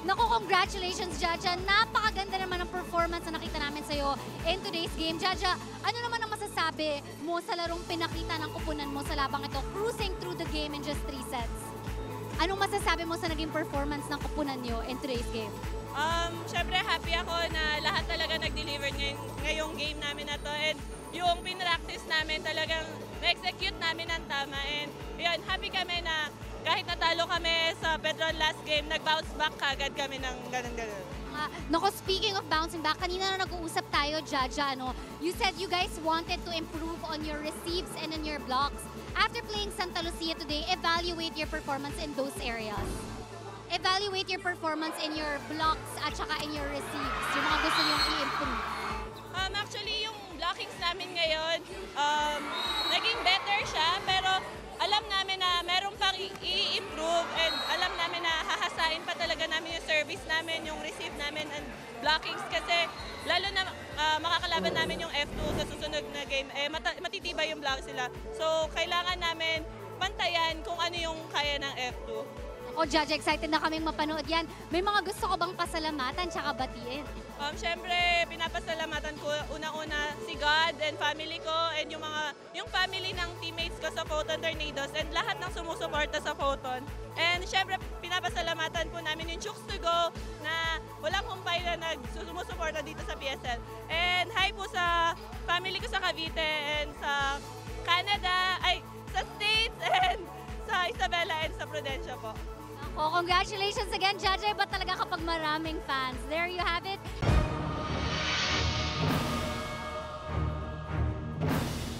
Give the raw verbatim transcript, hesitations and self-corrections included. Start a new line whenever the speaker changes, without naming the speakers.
Naku, congratulations, Jaja. Napakaganda naman ng performance na nakita namin sa'yo in today's game. Jaja, ano naman ang masasabi mo sa larong pinakita ng kupunan mo sa labang ito, cruising through the game in just three sets? Anong masasabi mo sa naging performance ng kupunan nyo in today's game?
Um, Siyempre, happy ako na lahat talaga nag-deliver ngayong, ngayong game namin na to. And yung pinractice namin talagang na-execute namin ng tama. And yun, happy kami na kahit natalo kami sa Petron last game, nag-bounce back kagad kami ng ganun-ganun.
Uh, Nako, speaking of bouncing back, kanina na nag-uusap tayo, Jaja, ano, you said you guys wanted to improve on your receives and on your blocks. After playing Santa Lucia today, evaluate your performance in those areas. Evaluate your performance in your blocks at saka in your receives. Yung mga gusto nyo i-improve.
Um, actually, yung blockings namin ngayon, um, naging better siya, pero alam namin na meron pang i-improve and alam namin na hahasain pa talaga namin yung service namin, yung receive namin and blockings kasi lalo na uh, makakalaban namin yung F two sa susunod na game, eh, mat matitibay yung blocks sila. So, kailangan namin pantayan kung ano yung kaya ng F two.
O, Jaja, excited na kaming mapanood yan. May mga gusto ko bang pasalamatan tsaka batiin?
Um, Siyempre, pinapasalamatan ko unang-una si God and family ko and yung mga yung family ng teammates ko sa Photon Tornadoes and lahat ng sumusuporta sa Photon. And siyempre, pinapasalamatan po namin yung Chooks to Go na walang humpay na nagsusumusuporta dito sa P S L. And hi po sa family ko sa Cavite and sa Canada, ay, sa States and sa Isabela and sa Prudencia po.
Oh, congratulations again, Jaja. Iba talaga kapag maraming fans. There you have it.